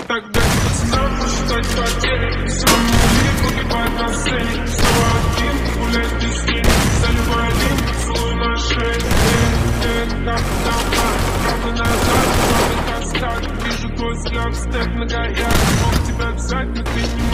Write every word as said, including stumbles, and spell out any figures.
Тогда не пацанам посчитать потери. Самому мир погибает на сцене. Снова один, гулять без тени. Заливай дым, поцелуй на шее. Э, э, как давай, правда назад, правда каскад. Вижу твой взгляд, степ на гаяк. Мог тебя взять, но ты не